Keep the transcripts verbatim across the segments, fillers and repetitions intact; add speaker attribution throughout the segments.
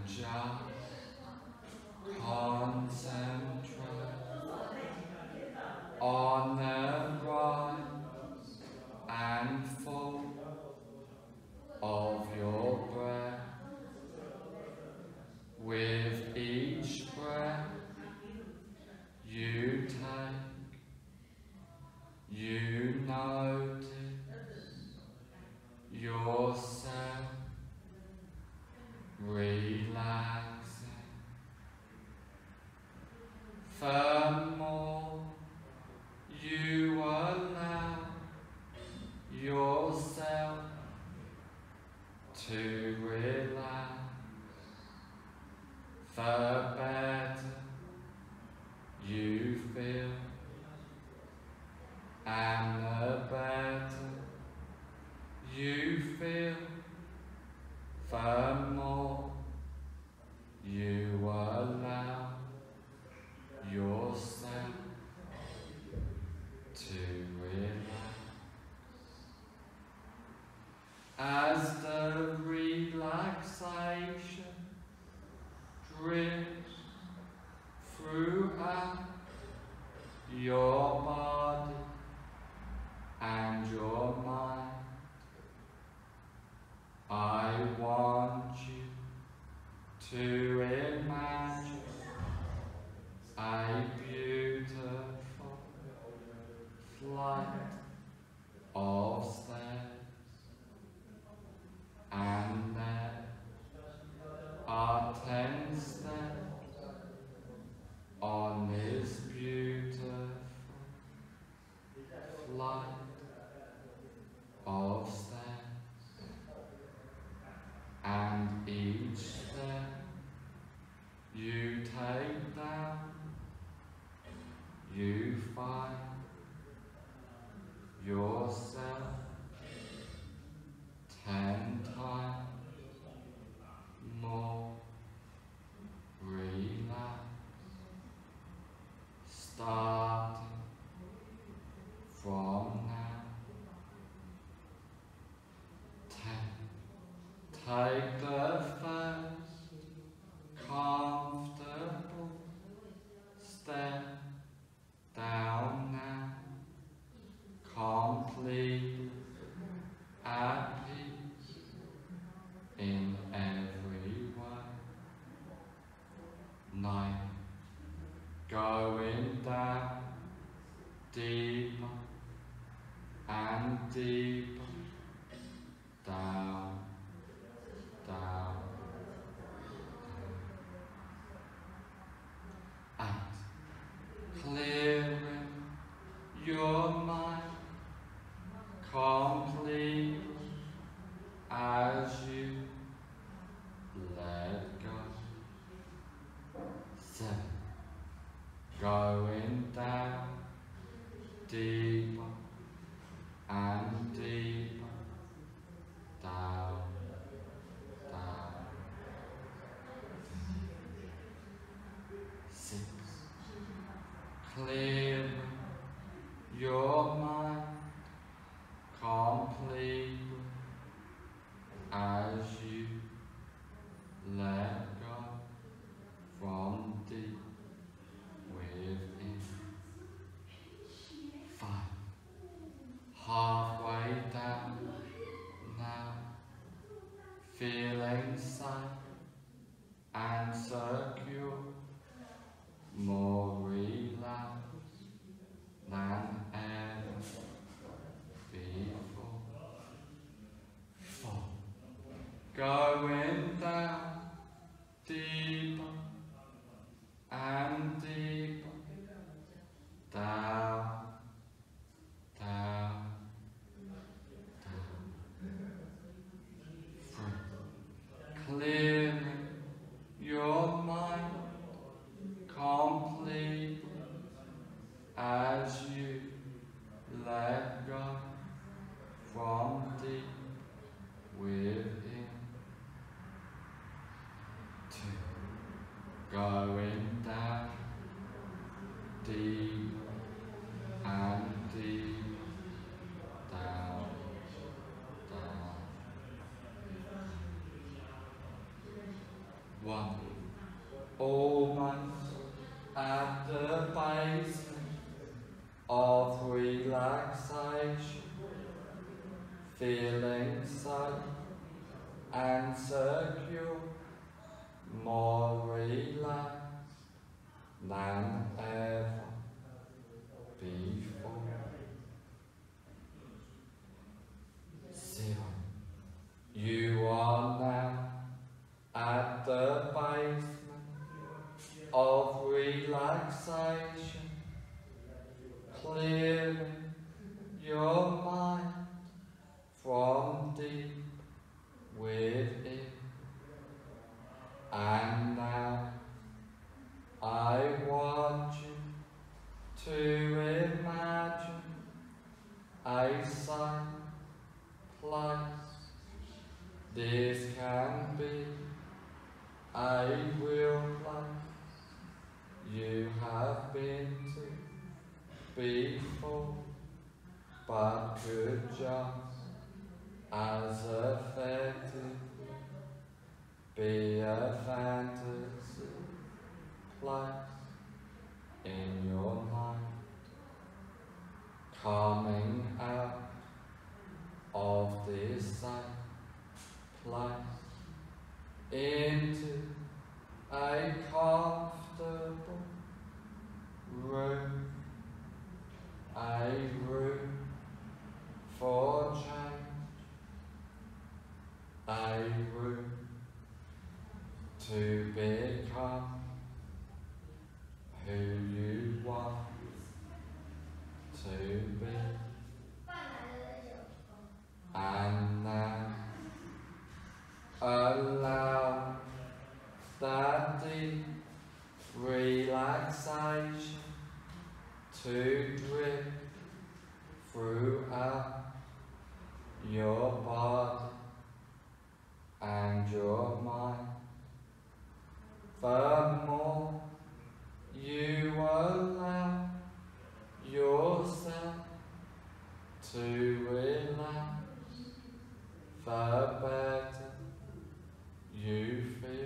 Speaker 1: just concentrate on the rise and fall of your breath. With each breath you take, you notice yourself relaxing. The more you allow yourself to relax, the better you feel, and the better you feel, the more you allow yourself to relax. As the relaxation drifts throughout your body and your mind, I want you to imagine a beautiful flight of stairs, and there are ten steps on this beautiful flight of stairs, and each step you take down, you find yourself ten times more relaxed, starting from now. Take, take the first comfortable step down now, completely at peace in every way. Nine, going down deeper and deeper, down, down, down. Eight, clearing your mind completely as you let go. Seven, going down deeper and deeper, down, down. Six, clearing your mind completely as you let go from deep within. Five, halfway down now, feeling safe and secure, more relaxed than ever before. Four, going down deeper and deeper, down, down, down. Three, clearing your mind completely as you let go from deep within. Two, going down deep and deep, down, down. one, almost at the basement of relaxation, feeling safe and secure, more relaxed than ever before. Zero. You are now at the basement of relaxation, clearing your mind from deep within. And now I want you to imagine a safe place. This can be a real place you have been to before, but could just as effectively be a fantasy place in your mind, coming out of this safe place into a comfortable room, a room for change, a room to become who you want to be. And now allow that deep relaxation to drip throughout your body and your mind. The more you allow yourself to relax, the better you feel,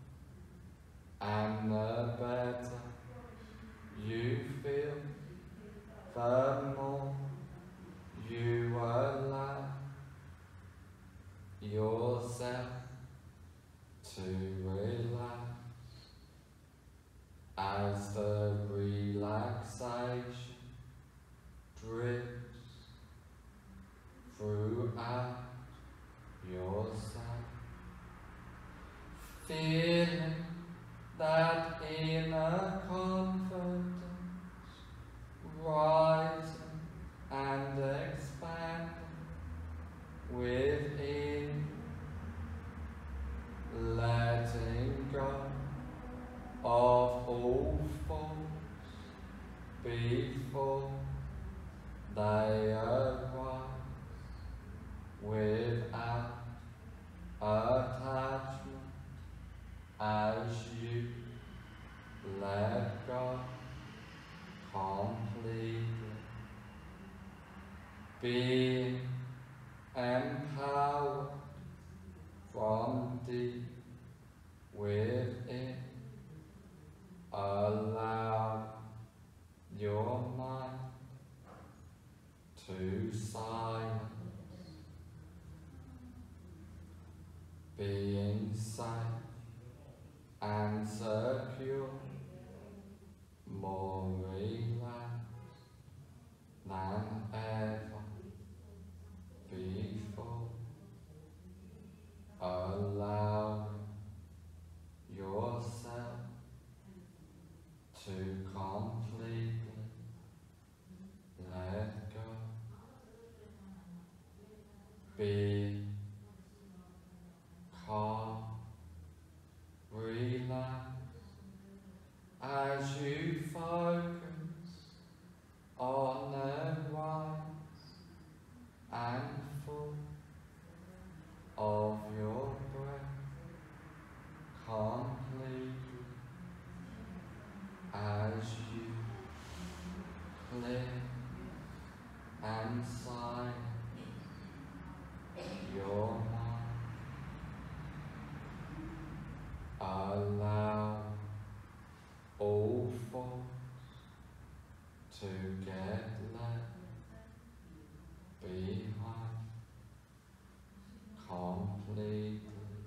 Speaker 1: and the better you feel, the more you allow yourself to relax. As the relaxation drips throughout yourself, feeling that inner confidence rising and expanding within, letting go of all thoughts before they arise, without attachment, as you let go completely, being empowered from deep within. Allow your mind to silence, being safe and secure, more relaxed than ever before. Allowing yourself to completely let go, be calm, relax, as you focus on the rise and fall of your breath completely, as you clear and silence completely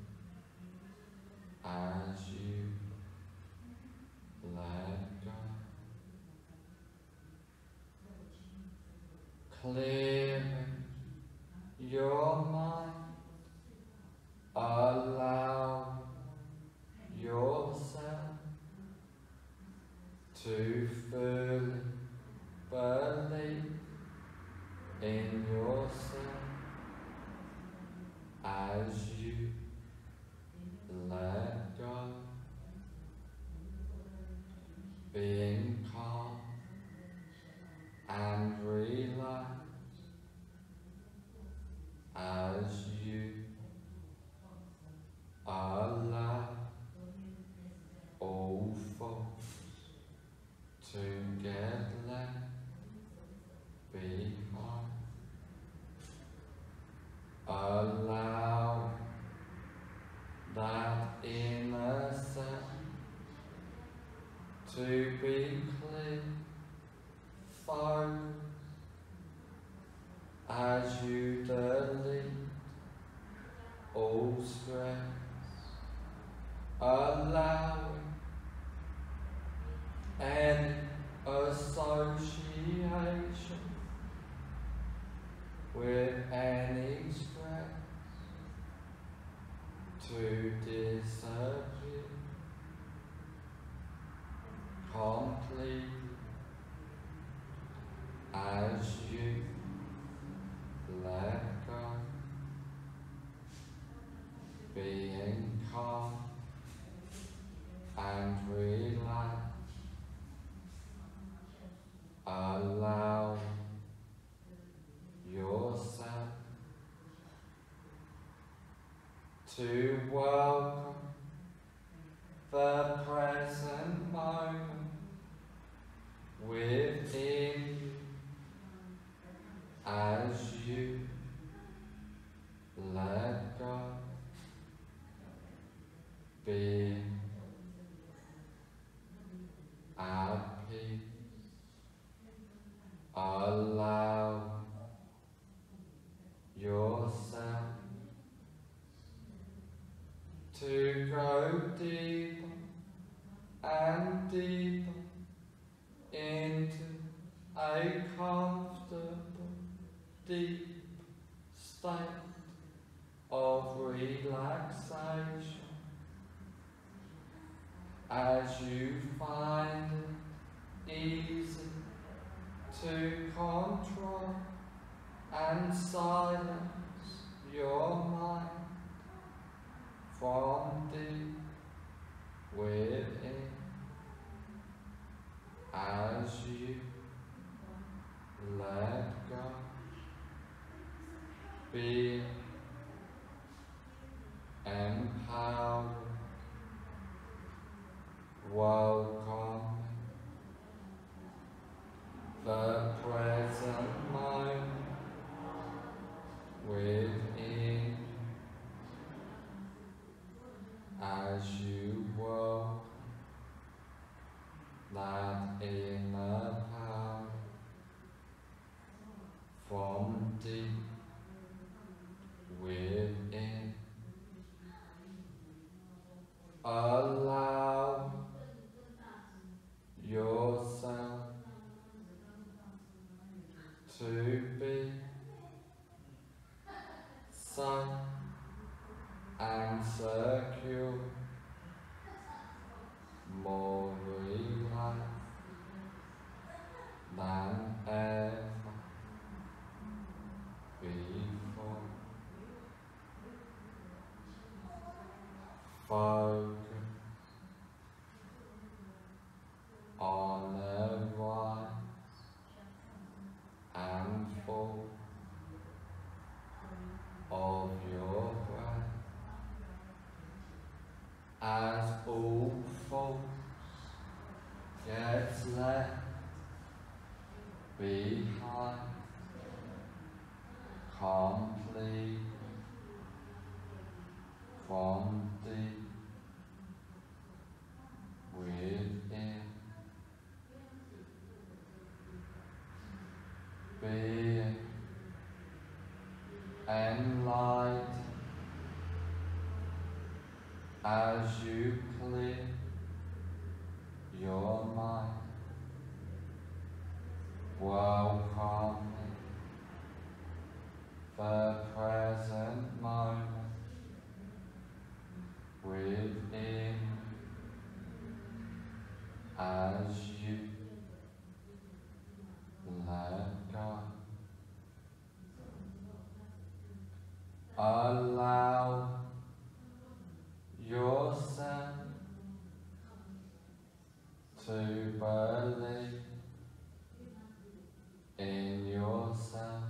Speaker 1: as you let go. Clearing your mind, allow yourself to fully believe in yourself as you let go, being calm and relaxed as you allow all thoughts to get left behind. Allow that inner self to be clear, focused, as you delete all stress, allowing any association with any stress to disappear completely as you let go, being calm and relaxed, allow yourself to welcome the present moment within you as you let go, being at peace. Allow yourself to go deeper and deeper into a comfortable, deep state of relaxation as you find it easy to control and silence your mind from deep within as you let go, being empowered, welcoming the present moment within as you welcome that inner power from deep within. Allow yourself to be safe and secure, more relaxed than ever before. Focus on the rise and fall of your breath as all thoughts gets left behind completely from deep within, being enlightened the present moment within as you let go. Allow yourself to believe in yourself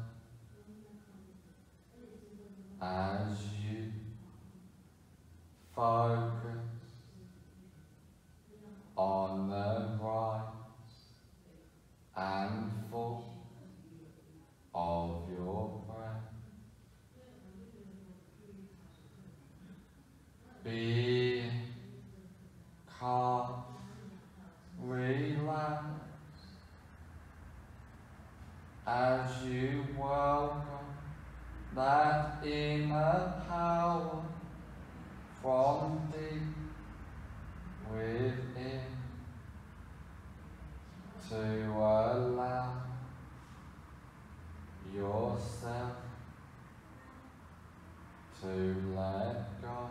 Speaker 1: as you focus on the rise and fall of your breath. Be calm, relax, as you welcome that inner power from deep within to allow yourself to let go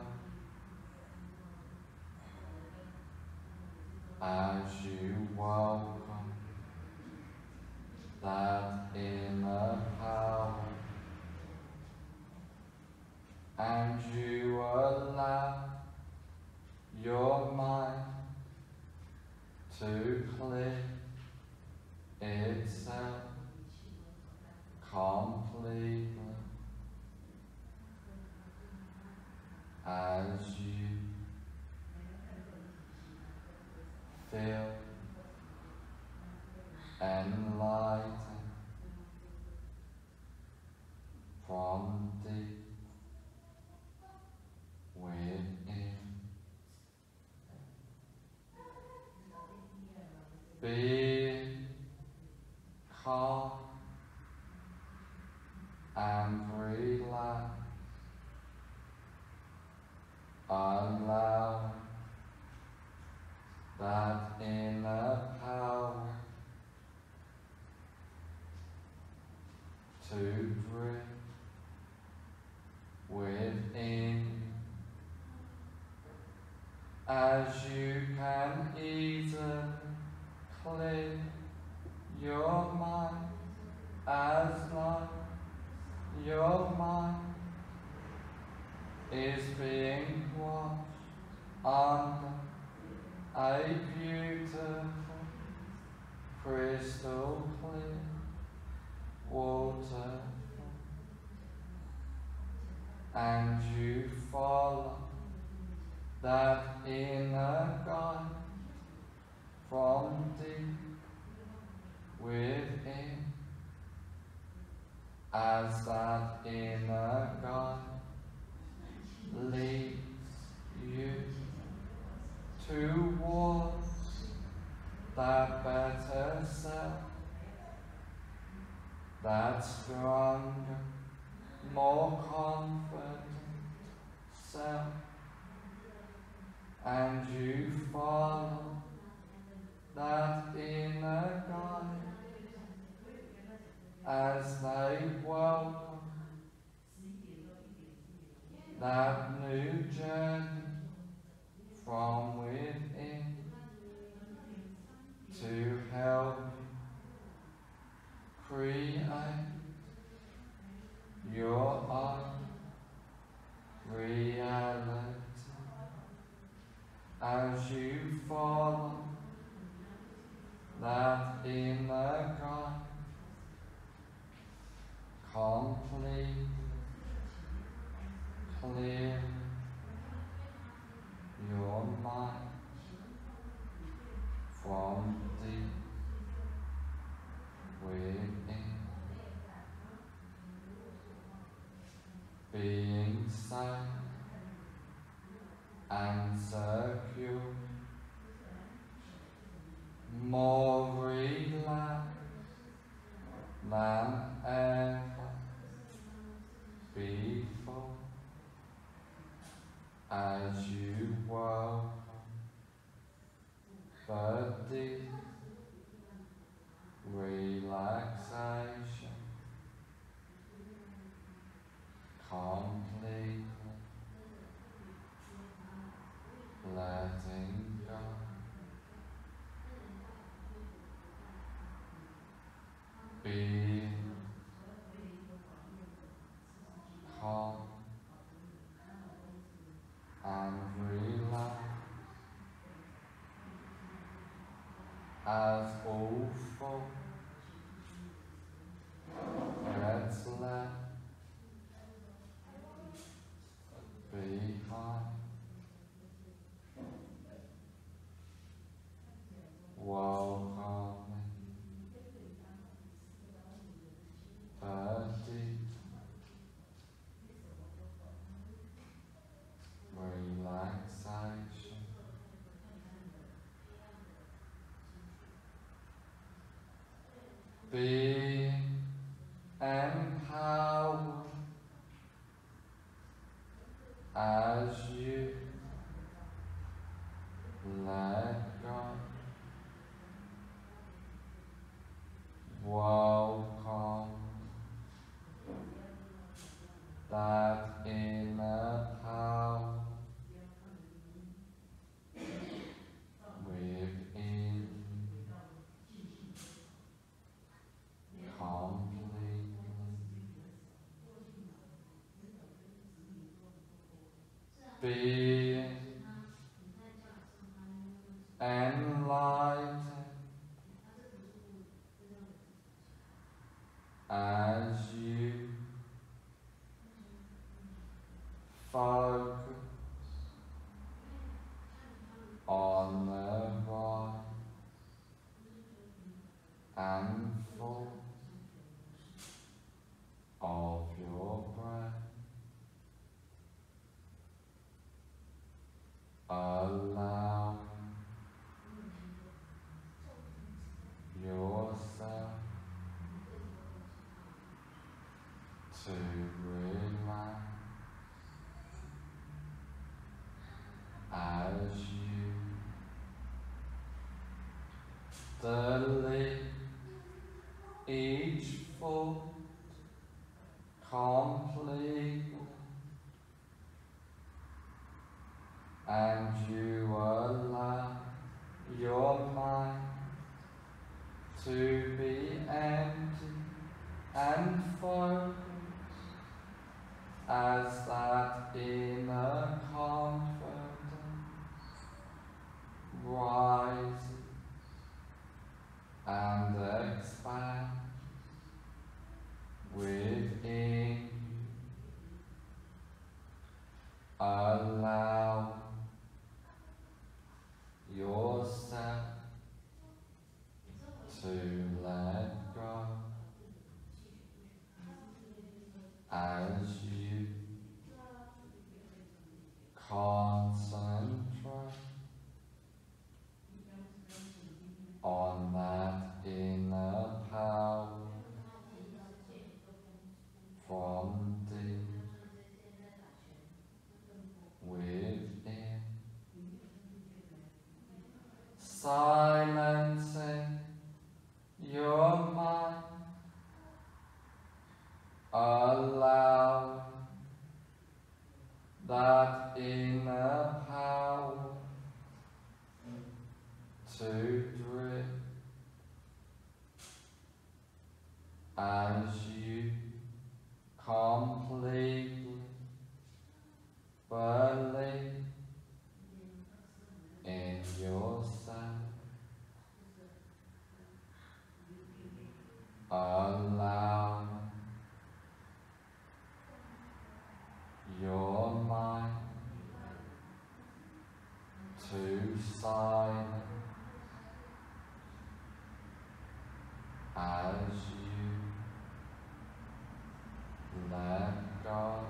Speaker 1: as you welcome that inner power, and you allow your mind to clear itself completely as you feel enlightened from deep within. Be calm and relax. Allow that inner power to breathe within as you can easily clear your mind as long your mind is being washed under a beautiful crystal clear water, and you follow that inner guide from deep within as that inner guide leads you towards that better self, that stronger, more confident self, and you follow that inner guide as they welcome that new journey from within to help create your own reality as you follow that inner guide completely clear your mind from deep within, being safe and secure, more relaxed than ever before as you welcome the deep relaxation that inner power within completely being enlightened as you focus on the rise and fall of your breath, allowing yourself to relax as you delete each thought completely, and you allow your mind to be empty and focused as that inner confidence rises and expands within you. Allow yourself to let go as you concentrate on that inner power from deep within, silencing your mind, allow that inner power to drift as you completely believe in yourself. Allow your mind to silence as you let go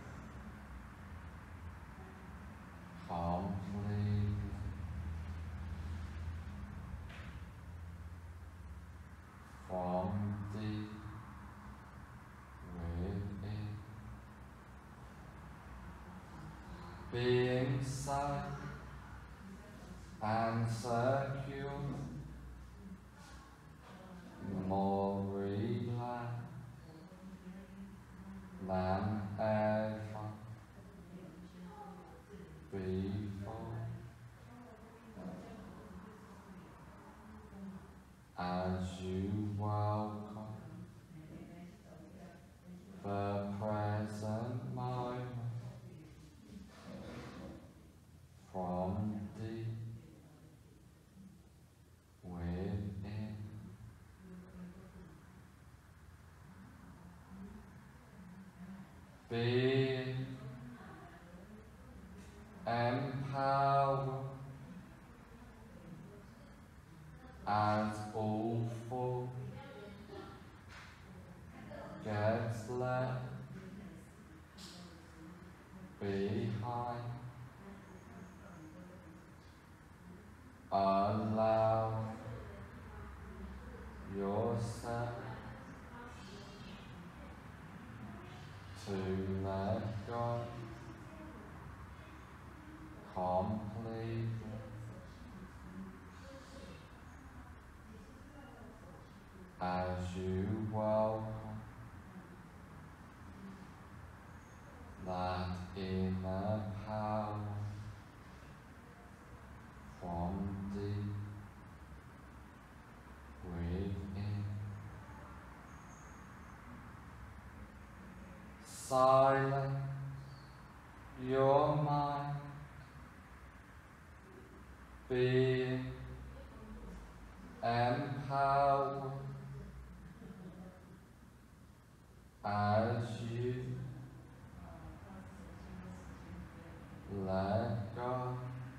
Speaker 1: completely from deep within, being safe and secure, more relaxed than ever before, as you welcome the present moment from deep within. Being empowered as all thought gets left behind. Allow yourself to let go completely as you welcome that inner power from deep within. Silence your mind, being empowered as you let go.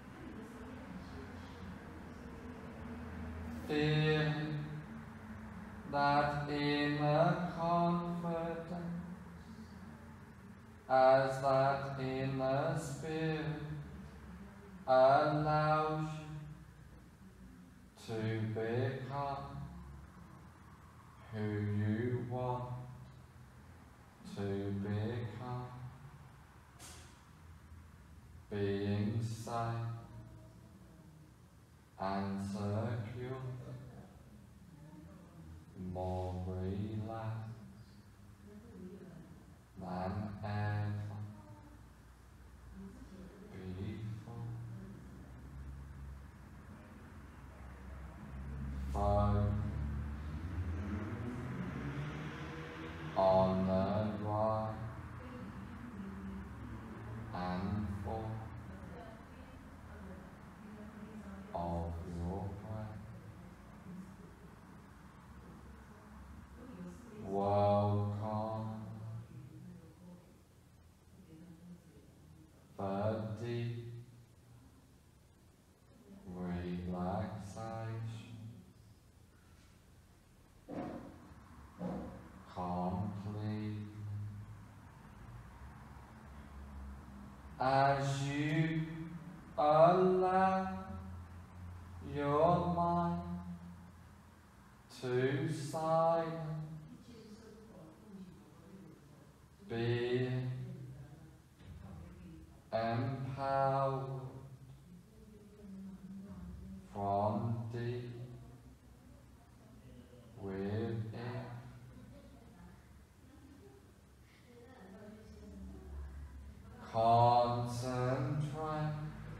Speaker 1: Feel that inner confidence as that inner spirit allows you to become who you want to become, being safe and secure, more relaxed than ever before. Focus on the right and forth of your breath. Welcome the deep relaxation, complete as you allow your mind to silence, being empowered from deep within. Concentrate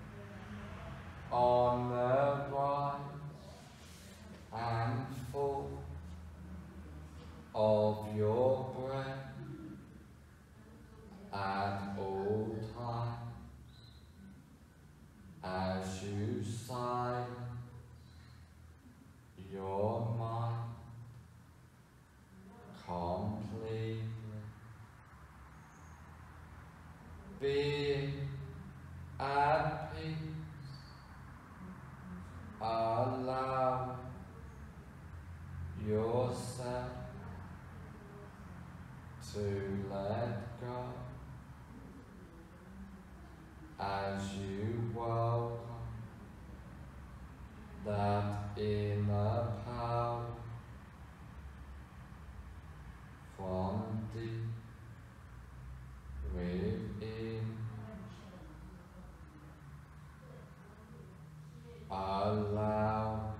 Speaker 1: on the rise and fall of your breath at all times as you silence your mind completely. Be at peace, allow yourself to let go as you welcome that inner power from deep within. Allow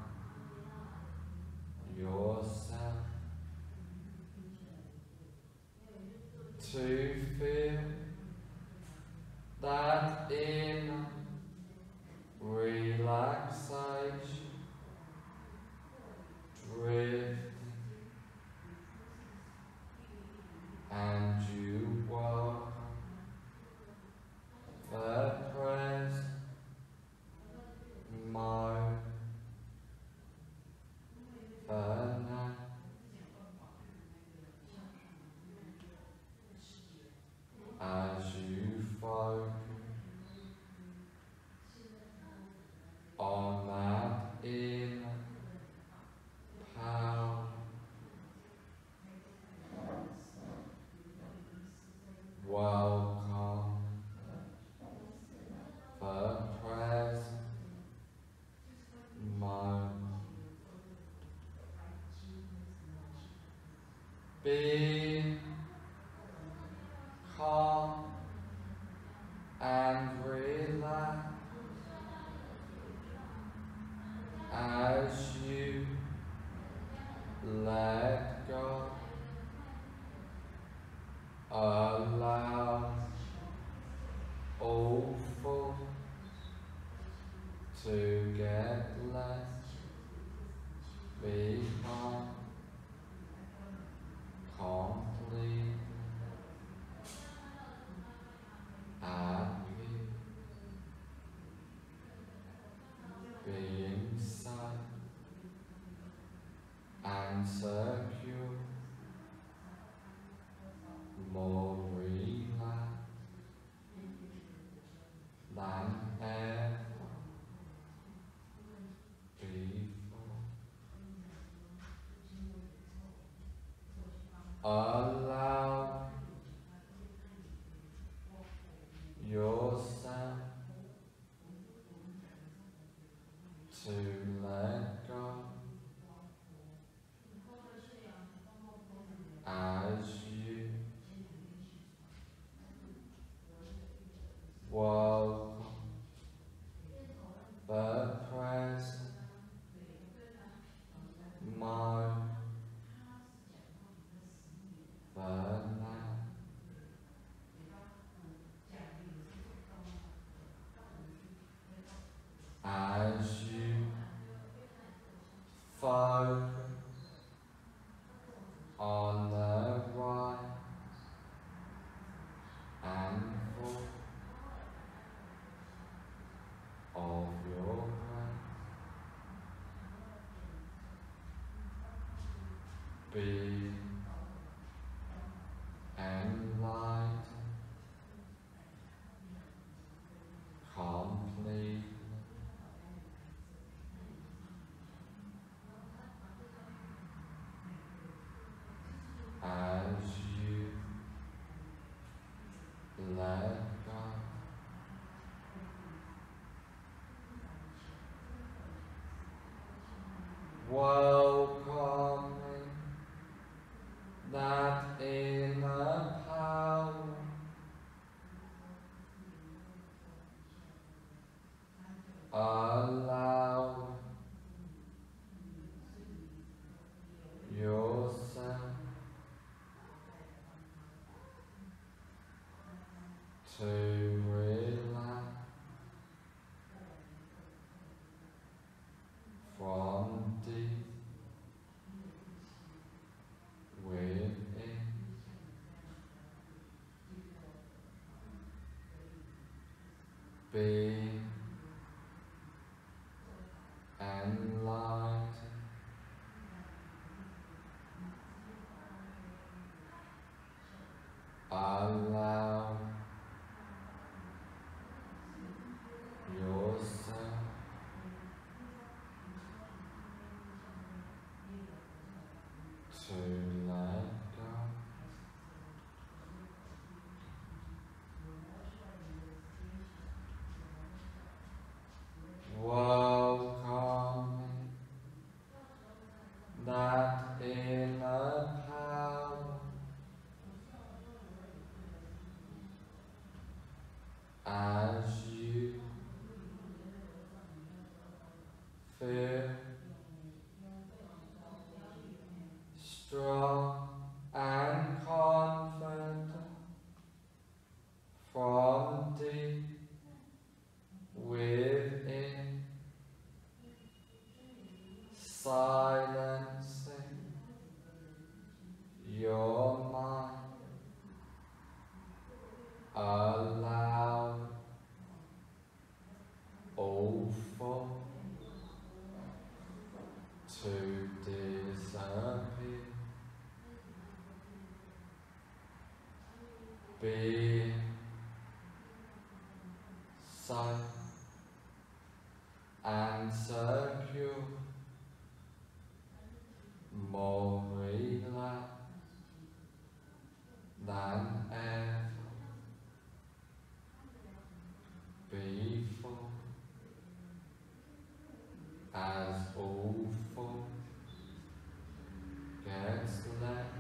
Speaker 1: yourself to feel that inner relaxation drifting, and you welcome the present moment for now. As you focus on that inner power, welcome the present moment. Be calm and relax as you let go. Allow secure, more relaxed than ever before. Allow yourself to let go as you welcome the present moment, the now. As you focus on the right and forth of your breath, be enlightened completely. As you let go, welcoming that inner power, allow yourself to relax from deep within. Be enlightened, allow yourself to let go. Welcoming that inner power as you feel strong and confident from deep within, silencing your mind. Allow all thoughts to disappear. Be safe and secure, more relaxed than ever before, as all thoughts gets left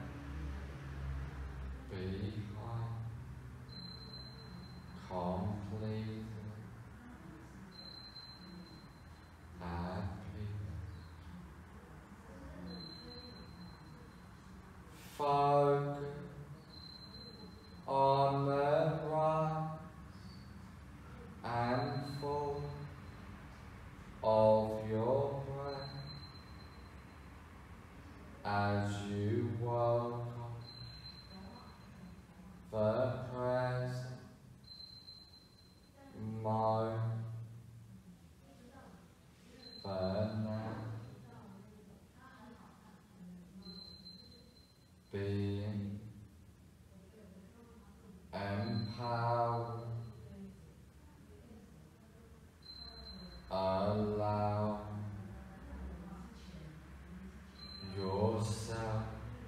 Speaker 1: behind, completely happy. Focus on the rise and fall of your breath as you welcome the present moment, the now. power. Allow yourself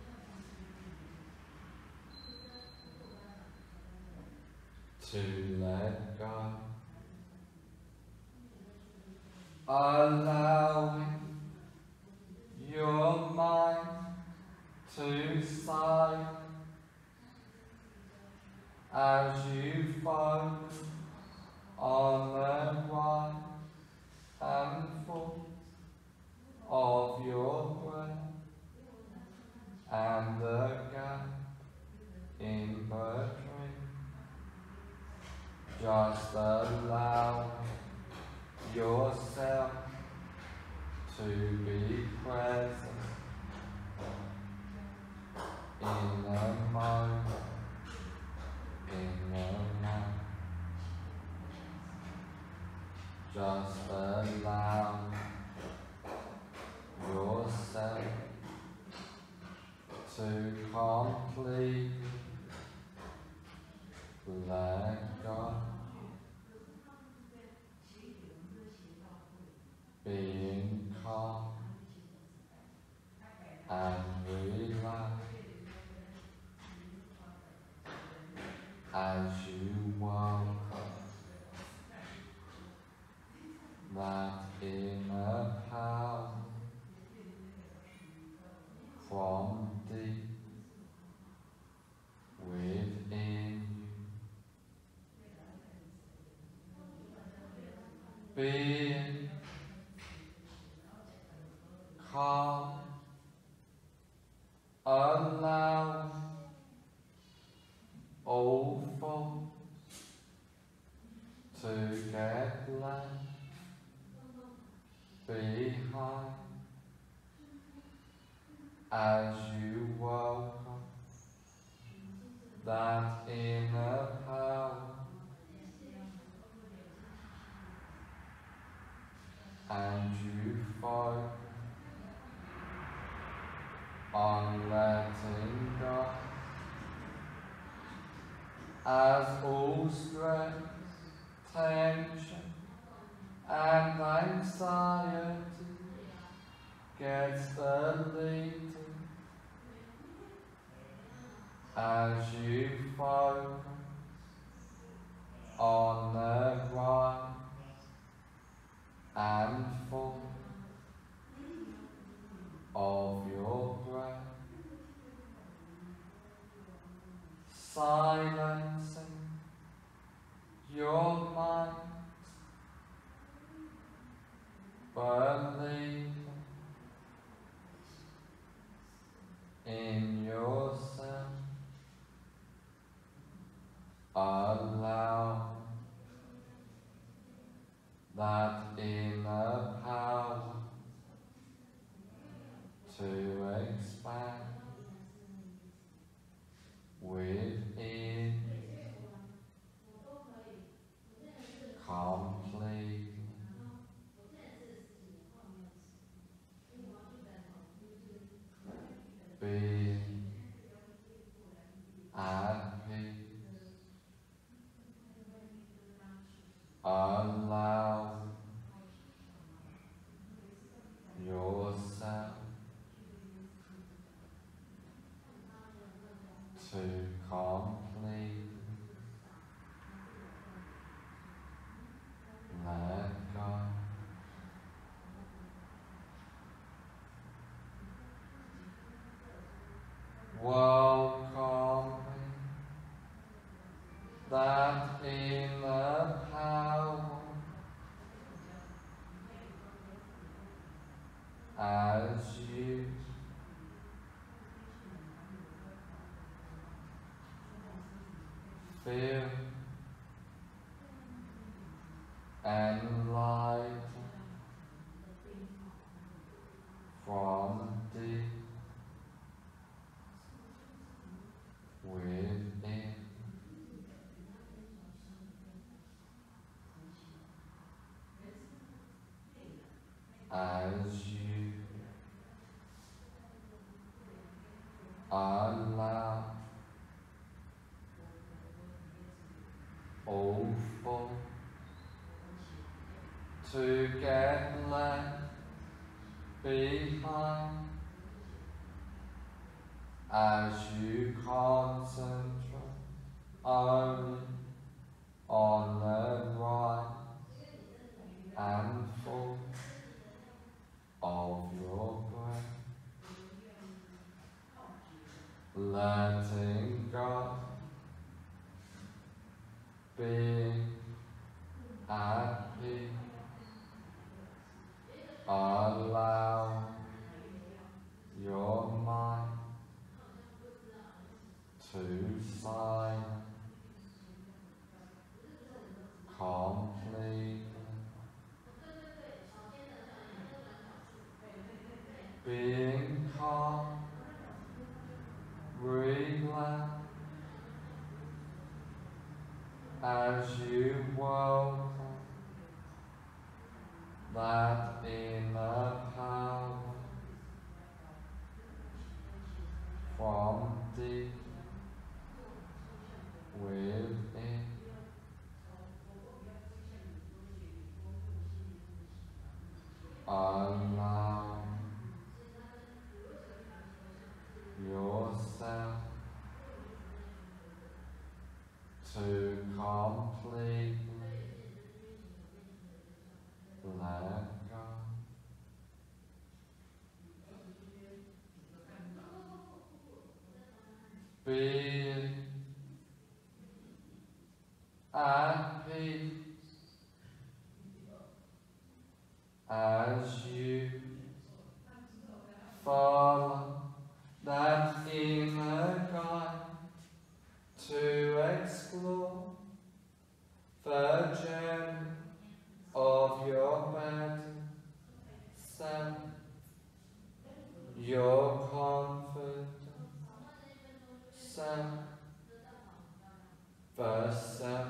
Speaker 1: to let go. Allowing your mind to silence as you focus on the rise and fall of your breath and the gap in between. Just allow yourself to be present in the moment, in the moment. Just allow yourself to completely let go, being calm and relaxed as you welcome that inner power from deep within you, being calm, allow all thoughts to get left behind as you welcome that inner power and you focus on letting go as all stress, tension and anxiety gets deleted as you focus on the rise and fall of your breath, silencing your mind, believing in yourself, allow that inner power to expand within completely, being at peace. Allow yourself to completely let go. Welcoming that inner power as you feel enlightened from deep within. As you allow all full to get left behind as you concentrate only on the right and full of your breath, letting go, being at peace, allow your mind to silence completely, being calm, relaxed as you welcome that inner power from deep within. Allow yourself to completely let go. Being at peace as you follow that inner guide to explore the journey of your better self, your confident self, the self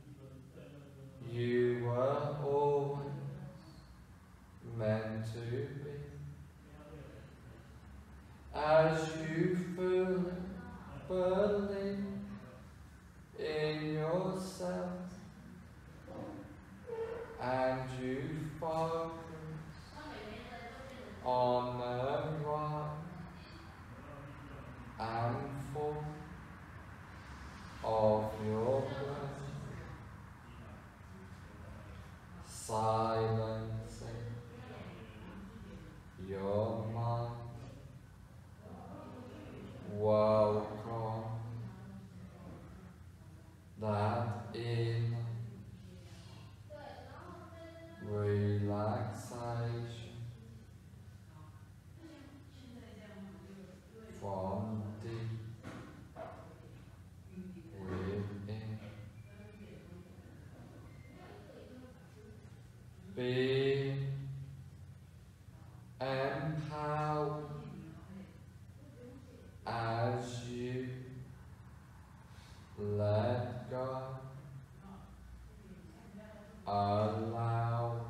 Speaker 1: you were always meant to be. As you fully believe in yourself and you focus on the right and full of your breath, silencing your mind, welcome that inner relaxation from deep within, being empowered as you let go, allow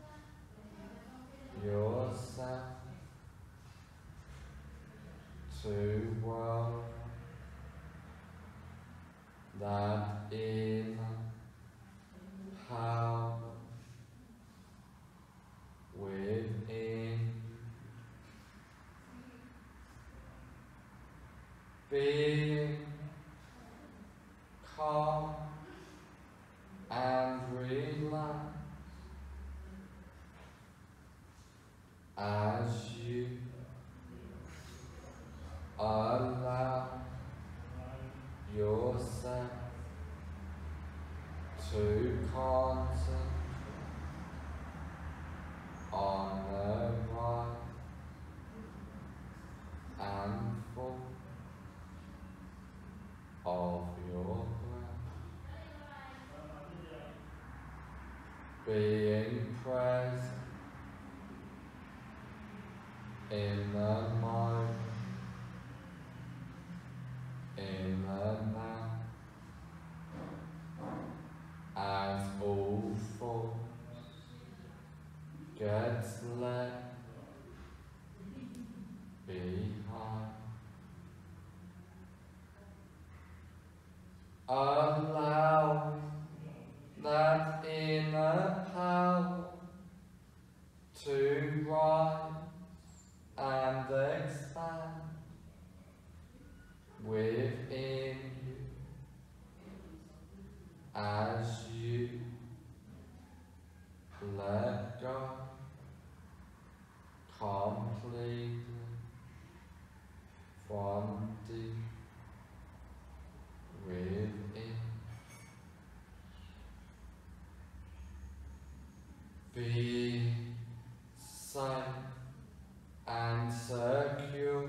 Speaker 1: yourself to welcome that inner power within, being calm and relaxed as you allow yourself to concentrate on the right and full of your breath, being present in the moment, in the now, as all thoughts gets left behind. Allow as you let go completely from deep within. Be safe and secure,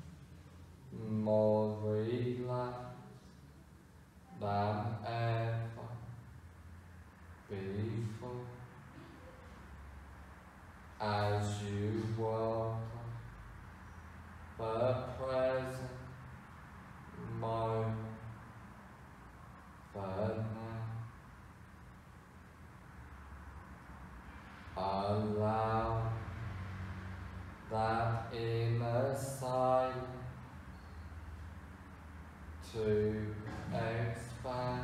Speaker 1: more relaxed than ever before, as you welcome the present moment, but now allow that inner silence to expand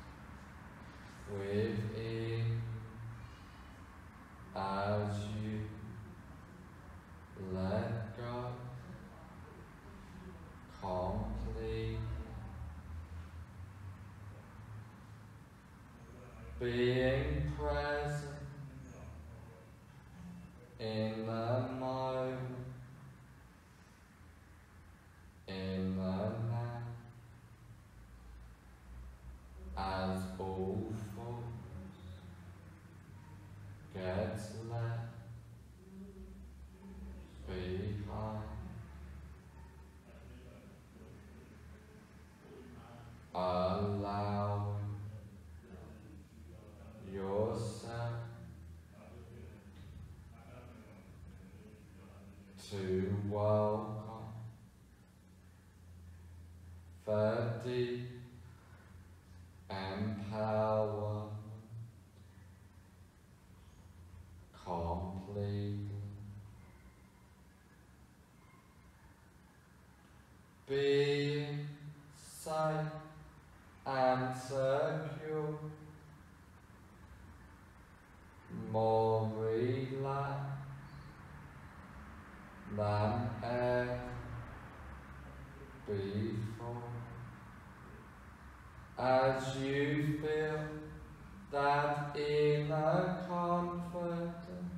Speaker 1: within as you let go completely, being present in the moment, in the now, as all thoughts get left behind. Allowing yourself to welcome the deep empowerment completely, being safe and secure, more relaxed than ever before, as you feel that inner confidence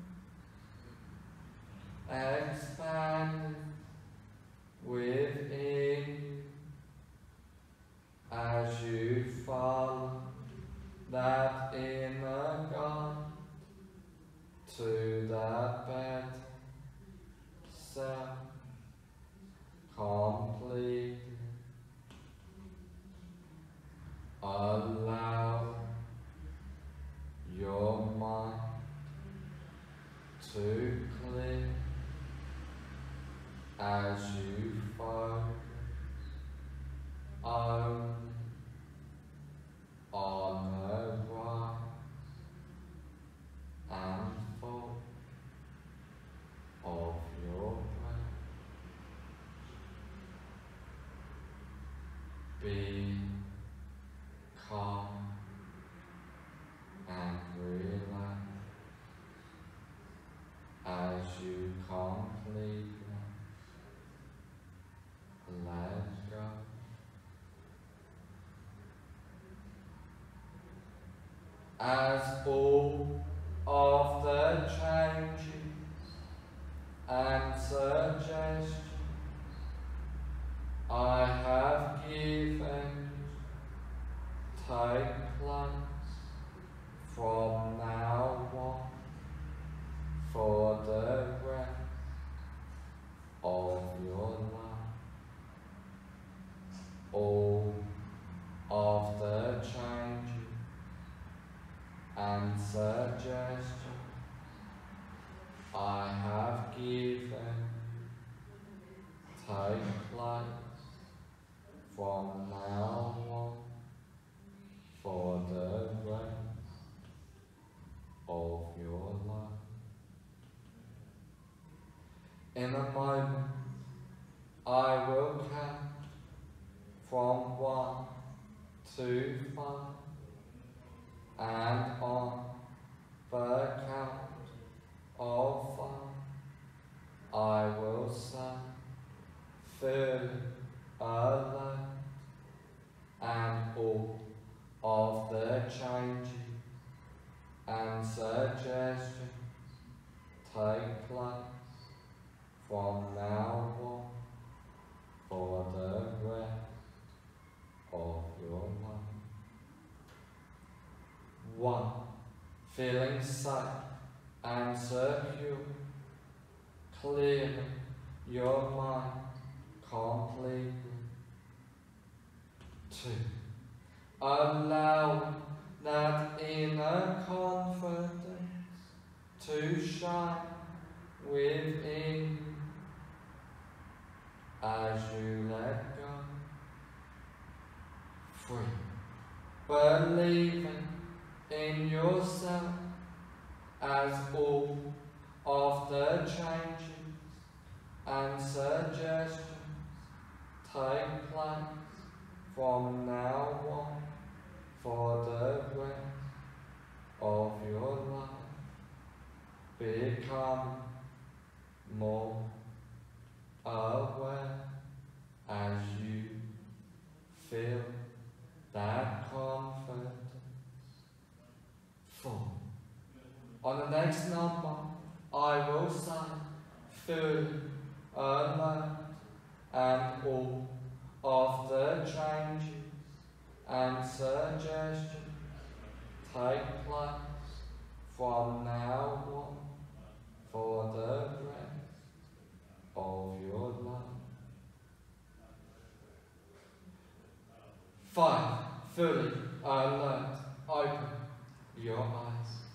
Speaker 1: expanding within you, as you follow that inner guide to that better self completely. Allow your mind to clear as you focus only on the rise and fall of your breath. Be calm and relax as you completely let go. As all of the changes and suggestions I have given take place from now on for the rest of your life. All of the changes and suggestions I have given take place from now on for the rest of your life. In a moment, I will count from one to five, and on the count of five, I will say, fully alert and all of the changes and suggestions take place from now on for the rest of your life. One, feeling safe and secure, clearing your mind completely. Two, allowing that inner confidence to shine within you as you let go. Three, believing in yourself as all of the changes and suggestions take place from now on for the rest of your life. Become more aware as you feel that confidence. Four. On the next number, I will say, fully alert and all of the changes and suggestions take place from now on for the rest of your life. Five, fully alert, open your eyes.